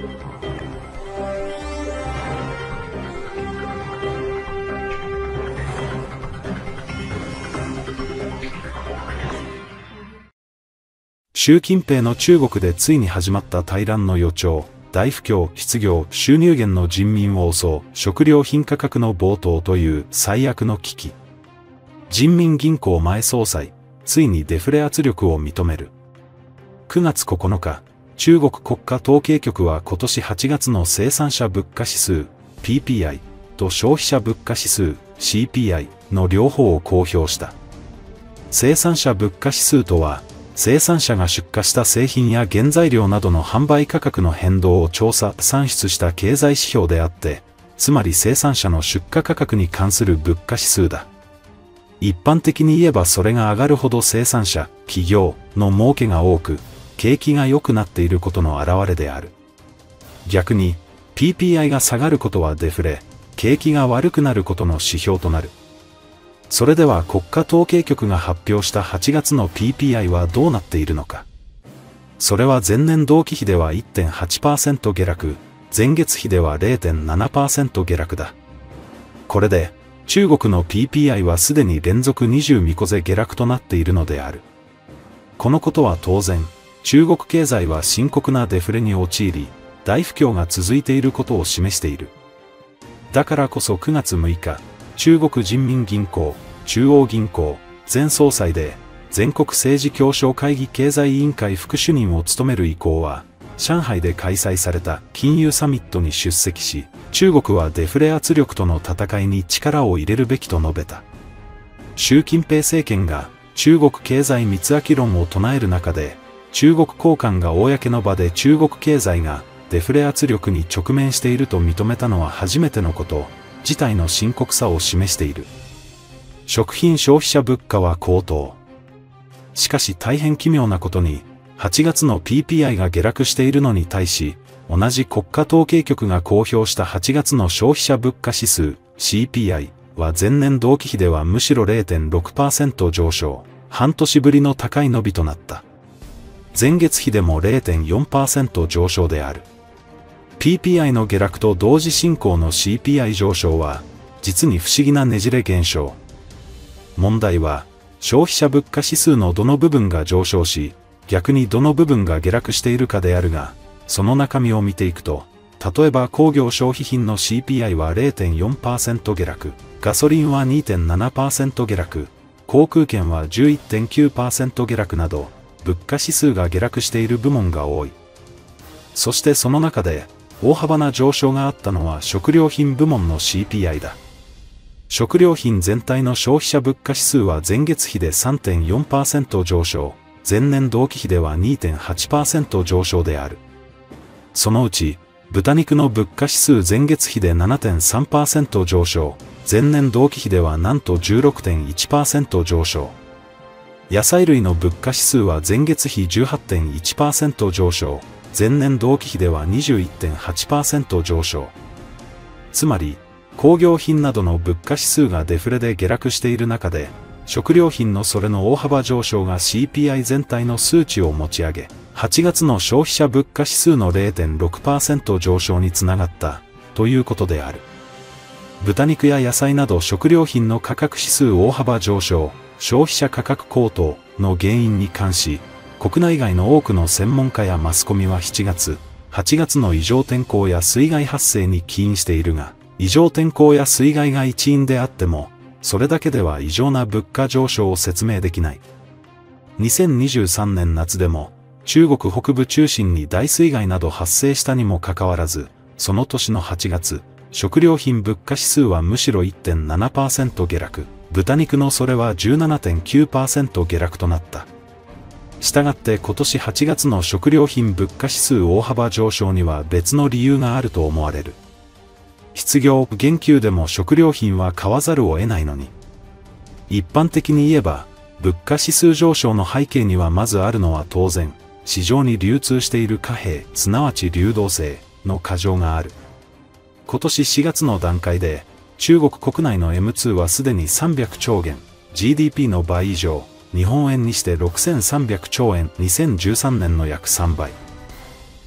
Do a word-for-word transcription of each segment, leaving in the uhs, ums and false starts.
習近平の中国でついに始まった大乱の予兆、大不況、失業、収入源の人民を襲う食料品価格の暴騰という最悪の危機。人民銀行前総裁、ついにデフレ圧力を認める。くがつここのか、中国国家統計局は今年はちがつの生産者物価指数 ピーピーアイ と消費者物価指数 シーピーアイ の両方を公表した。生産者物価指数とは、生産者が出荷した製品や原材料などの販売価格の変動を調査・算出した経済指標であって、つまり生産者の出荷価格に関する物価指数だ。一般的に言えばそれが上がるほど生産者、企業の儲けが多く、景気が良くなっていることの表れである。逆に、ピーピーアイ が下がることはデフレ、景気が悪くなることの指標となる。それでは国家統計局が発表したはちがつの ピーピーアイ はどうなっているのか。それは前年同期比では いってんはちパーセント 下落、前月比では れいてんななパーセント 下落だ。これで、中国の ピーピーアイ はすでに連続にじゅうみこぜ下落となっているのである。このことは当然、中国経済は深刻なデフレに陥り、大不況が続いていることを示している。だからこそくがつむいか、中国人民銀行、中央銀行、前総裁で、全国政治協商会議経済委員会副主任を務める意向は、上海で開催された金融サミットに出席し、中国はデフレ圧力との戦いに力を入れるべきと述べた。習近平政権が中国経済密飽論を唱える中で、中国高官が公の場で中国経済がデフレ圧力に直面していると認めたのは初めてのこと。事態の深刻さを示している。食品消費者物価は高騰。しかし大変奇妙なことに、はちがつの ピーピーアイ が下落しているのに対し、同じ国家統計局が公表したはちがつの消費者物価指数 シーピーアイ は前年同期比ではむしろ れいてんろくパーセント 上昇、半年ぶりの高い伸びとなった。前月比でも れいてんよんパーセント 上昇である。ピーピーアイ の下落と同時進行の シーピーアイ 上昇は、実に不思議なねじれ現象。問題は、消費者物価指数のどの部分が上昇し、逆にどの部分が下落しているかであるが、その中身を見ていくと、例えば工業消費品の シーピーアイ は れいてんよんパーセント 下落、ガソリンは にてんななパーセント 下落、航空券は じゅういってんきゅうパーセント 下落など、物価指数が下落している部門が多い。そしてその中で、大幅な上昇があったのは食料品部門の シーピーアイ だ。食料品全体の消費者物価指数は前月比で さんてんよんパーセント 上昇、前年同期比では にてんはちパーセント 上昇である。そのうち、豚肉の物価指数前月比で ななてんさんパーセント 上昇、前年同期比ではなんと じゅうろくてんいちパーセント 上昇。野菜類の物価指数は前月比 じゅうはちてんいちパーセント 上昇。前年同期比では にじゅういってんはちパーセント 上昇。つまり、工業品などの物価指数がデフレで下落している中で、食料品のそれの大幅上昇が シーピーアイ 全体の数値を持ち上げ、はちがつの消費者物価指数の れいてんろくパーセント 上昇につながった、ということである。豚肉や野菜など食料品の価格指数大幅上昇、消費者価格高騰の原因に関し、国内外の多くの専門家やマスコミはしちがつ、はちがつの異常天候や水害発生に起因しているが、異常天候や水害が一因であっても、それだけでは異常な物価上昇を説明できない。にせんにじゅうさんねん夏でも、中国北部中心に大水害など発生したにもかかわらず、その年のはちがつ、食料品物価指数はむしろ いってんななパーセント 下落、豚肉のそれは じゅうななてんきゅうパーセント 下落となった。したがって今年はちがつの食料品物価指数大幅上昇には別の理由があると思われる。失業、減給でも食料品は買わざるを得ないのに。一般的に言えば、物価指数上昇の背景にはまずあるのは当然、市場に流通している貨幣、すなわち流動性の過剰がある。今年しがつの段階で、中国国内の エムツー はすでにさんびゃくちょうげん、ジーディーピー の倍以上、日本円にしてろくせんさんびゃくちょうえん、にせんじゅうさんねんの約さんばい。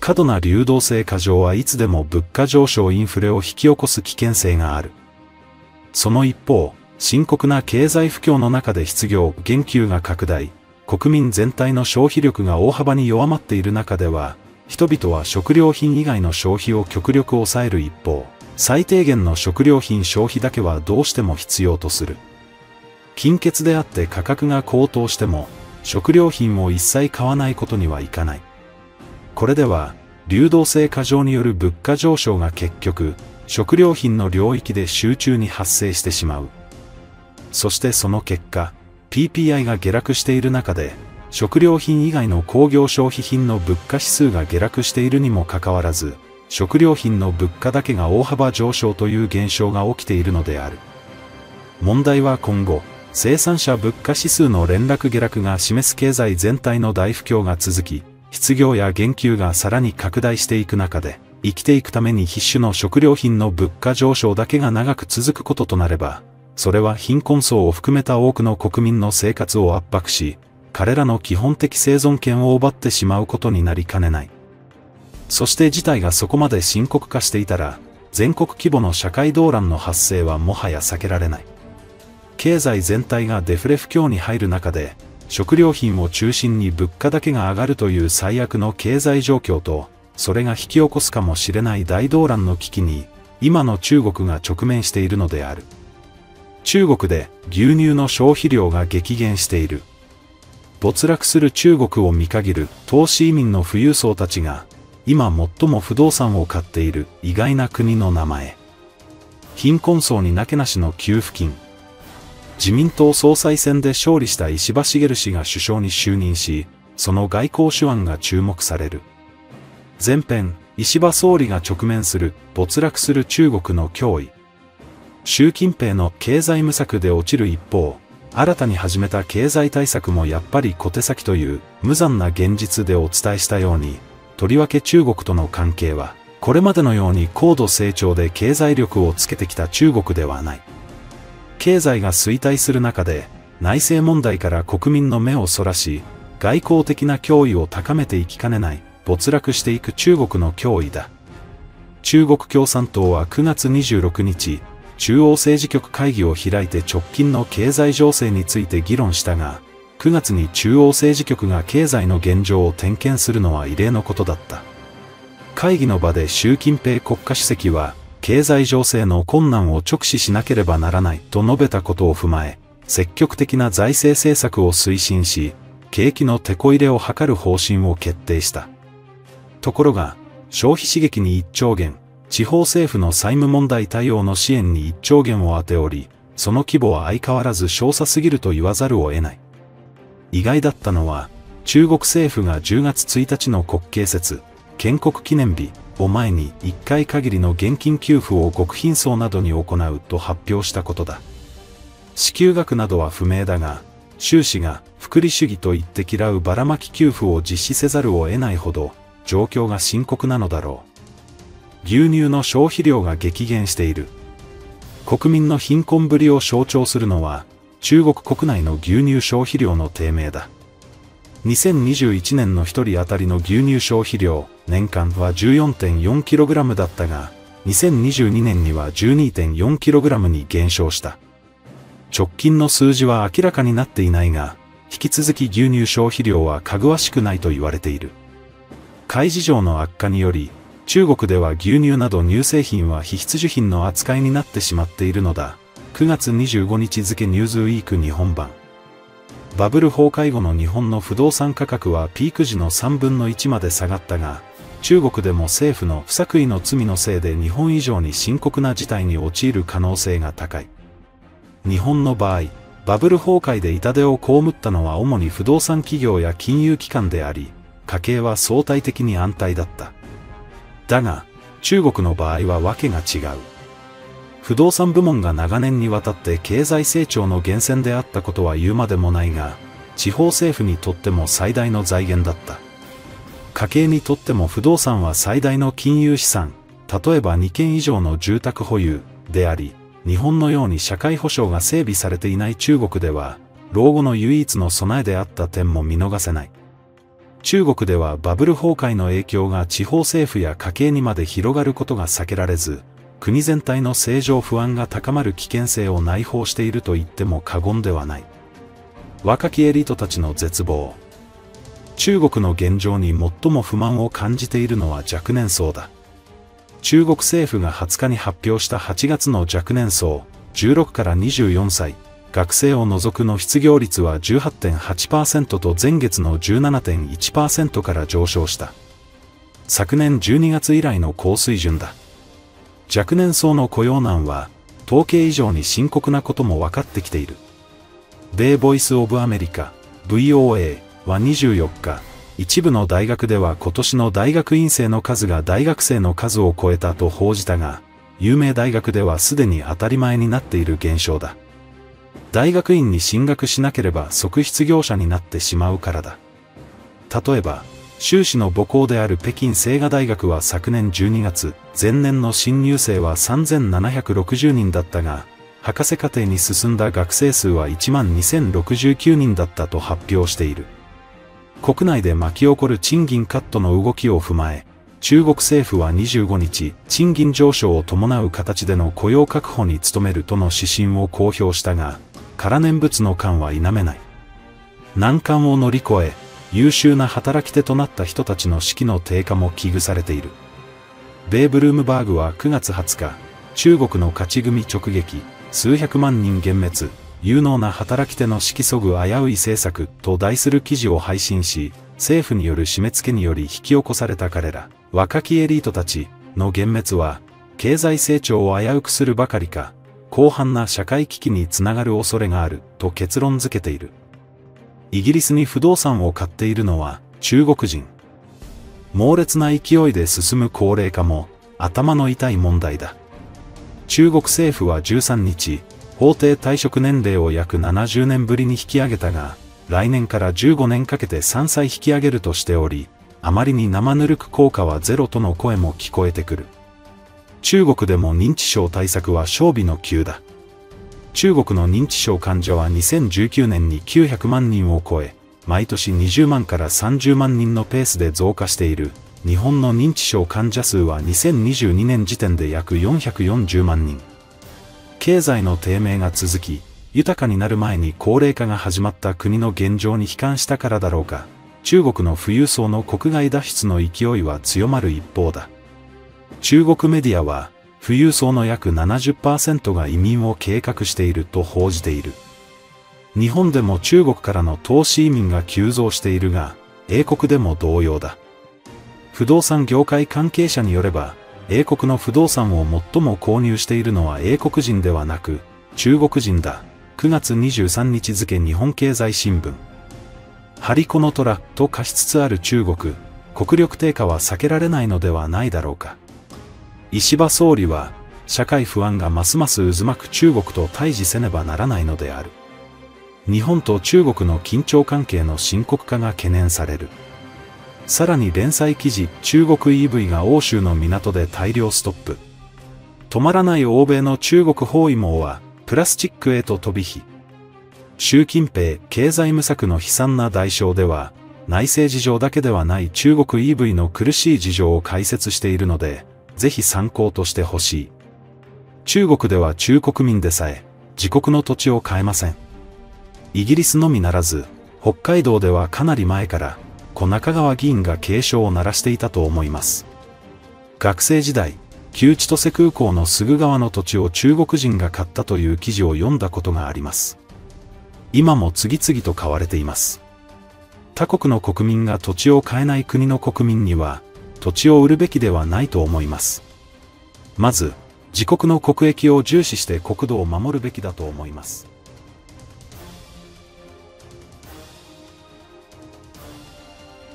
過度な流動性過剰はいつでも物価上昇インフレを引き起こす危険性がある。その一方、深刻な経済不況の中で失業、減給が拡大、国民全体の消費力が大幅に弱まっている中では、人々は食料品以外の消費を極力抑える一方、最低限の食料品消費だけはどうしても必要とする。金欠であって価格が高騰しても、食料品を一切買わないことにはいかない。これでは、流動性過剰による物価上昇が結局、食料品の領域で集中に発生してしまう。そしてその結果、ピーピーアイ が下落している中で、食料品以外の工業消費品の物価指数が下落しているにもかかわらず、食料品の物価だけが大幅上昇という現象が起きているのである。問題は今後、生産者物価指数の連絡下落が示す経済全体の大不況が続き、失業や減給がさらに拡大していく中で、生きていくために必須の食料品の物価上昇だけが長く続くこととなれば、それは貧困層を含めた多くの国民の生活を圧迫し、彼らの基本的生存権を奪ってしまうことになりかねない。そして事態がそこまで深刻化していたら、全国規模の社会動乱の発生はもはや避けられない。経済全体がデフレ不況に入る中で、食料品を中心に物価だけが上がるという最悪の経済状況と、それが引き起こすかもしれない大動乱の危機に、今の中国が直面しているのである。中国で牛乳の消費量が激減している。没落する中国を見限る投資移民の富裕層たちが、今最も不動産を買っている意外な国の名前。貧困層になけなしの給付金。自民党総裁選で勝利した石破茂氏が首相に就任し、その外交手腕が注目される。前編、石破総理が直面する没落する中国の脅威。習近平の経済無策で落ちる一方、新たに始めた経済対策もやっぱり小手先という無残な現実でお伝えしたように、とりわけ中国との関係は、これまでのように高度成長で経済力をつけてきた中国ではない。経済が衰退する中で、内政問題から国民の目をそらし、外交的な脅威を高めていきかねない、没落していく中国の脅威だ。中国共産党はくがつにじゅうろくにち、中央政治局会議を開いて直近の経済情勢について議論したが、くがつに中央政治局が経済の現状を点検するのは異例のことだった。会議の場で習近平国家主席は、経済情勢の困難を直視しなければならないと述べたことを踏まえ、積極的な財政政策を推進し、景気のテこ入れを図る方針を決定した。ところが、消費刺激にいっちょうげん、地方政府の債務問題対応の支援にいっちょうげんを充ており、その規模は相変わらず少佐すぎると言わざるを得ない。意外だったのは、中国政府がじゅうがつついたちの国慶節、建国記念日を前にいっかい限りの現金給付を極貧層などに行うと発表したことだ。支給額などは不明だが、習氏が福利主義と言って嫌うばらまき給付を実施せざるを得ないほど、状況が深刻なのだろう。牛乳の消費量が激減している。国民の貧困ぶりを象徴するのは、中国国内の牛乳消費量の低迷だ。にせんにじゅういちねんのひとり当たりの牛乳消費量、年間は じゅうよんてんよんキログラム だったが、にせんにじゅうにねんには じゅうにてんよんキログラム に減少した。直近の数字は明らかになっていないが、引き続き牛乳消費量はかぐわしくないと言われている。海事情の悪化により、中国では牛乳など乳製品は必需品の扱いになってしまっているのだ。くがつにじゅうごにち付ニューズウィーク日本版。バブル崩壊後の日本の不動産価格はピーク時のさんぶんのいちまで下がったが、中国でも政府の不作為の罪のせいで日本以上に深刻な事態に陥る可能性が高い。日本の場合、バブル崩壊で痛手を被ったのは主に不動産企業や金融機関であり、家計は相対的に安泰だった。だが、中国の場合は訳が違う。不動産部門が長年にわたって経済成長の源泉であったことは言うまでもないが、地方政府にとっても最大の財源だった。家計にとっても不動産は最大の金融資産、例えばにけん以上の住宅保有であり、日本のように社会保障が整備されていない中国では、老後の唯一の備えであった点も見逃せない。 中国ではバブル崩壊の影響が地方政府や家計にまで広がることが避けられず、国全体の政情不安が高まる危険性を内包していると言っても過言ではない。若きエリートたちの絶望。中国の現状に最も不満を感じているのは若年層だ。中国政府がはつかに発表したはちがつの若年層、じゅうろくからにじゅうよんさい、学生を除くの失業率は じゅうはちてんはちパーセント と前月の じゅうななてんいちパーセント から上昇した。昨年じゅうにがつ以来の高水準だ。若年層の雇用難は、統計以上に深刻なことも分かってきている。米ボイス・オブ・アメリカ、ブイオーエー はにじゅうよっか、一部の大学では今年の大学院生の数が大学生の数を超えたと報じたが、有名大学ではすでに当たり前になっている現象だ。大学院に進学しなければ即失業者になってしまうからだ。例えば、修士の母校である北京清華大学は昨年じゅうにがつ、前年の新入生はさんぜんななひゃくろくじゅうにんだったが、博士課程に進んだ学生数はいちまんにせんろくじゅうきゅうにんだったと発表している。国内で巻き起こる賃金カットの動きを踏まえ、中国政府はにじゅうごにち、賃金上昇を伴う形での雇用確保に努めるとの指針を公表したが、空念仏の感は否めない。難関を乗り越え、優秀な働き手となった人たちの士気の低下も危惧されている。米ブルームバーグはくがつはつか、中国の勝ち組直撃、数百万人幻滅、有能な働き手の士気そぐ危うい政策と題する記事を配信し、政府による締め付けにより引き起こされた彼ら、若きエリートたちの幻滅は、経済成長を危うくするばかりか、広範な社会危機につながる恐れがあると結論付けている。イギリスに不動産を買っているのは中国人。猛烈な勢いで進む高齢化も頭の痛い問題だ。中国政府はじゅうさんにち、法定退職年齢を約ななじゅうねんぶりに引き上げたが、来年からじゅうごねんかけてさんさい引き上げるとしており、あまりに生ぬるく効果はゼロとの声も聞こえてくる。中国でも認知症対策は勝負の急だ。中国の認知症患者はにせんじゅうきゅうねんにきゅうひゃくまんにんを超え、毎年にじゅうまんからさんじゅうまんにんのペースで増加している。日本の認知症患者数はにせんにじゅうにねん時点で約よんひゃくよんじゅうまんにん。経済の低迷が続き、豊かになる前に高齢化が始まった国の現状に悲観したからだろうか、中国の富裕層の国外脱出の勢いは強まる一方だ。中国メディアは、富裕層の約 ななじゅっパーセント が移民を計画していると報じている。日本でも中国からの投資移民が急増しているが、英国でも同様だ。不動産業界関係者によれば、英国の不動産を最も購入しているのは英国人ではなく、中国人だ。くがつにじゅうさんにち付日本経済新聞。張り子の虎と化しつつある中国、国力低下は避けられないのではないだろうか。石破総理は、社会不安がますます渦巻く中国と対峙せねばならないのである。日本と中国の緊張関係の深刻化が懸念される。さらに連載記事、中国 イーブイ が欧州の港で大量ストップ。止まらない欧米の中国包囲網は、プラスチックへと飛び火。習近平経済無策の悲惨な代償では、内政事情だけではない中国 イーブイ の苦しい事情を解説しているので、ぜひ参考としてほしい。中国では中国民でさえ、自国の土地を買えません。イギリスのみならず、北海道ではかなり前から、小中川議員が警鐘を鳴らしていたと思います。学生時代、旧千歳空港のすぐ側の土地を中国人が買ったという記事を読んだことがあります。今も次々と買われています。他国の国民が土地を買えない国の国民には、土地を売るべきではないと思います。まず、自国の国益を重視して国土を守るべきだと思います。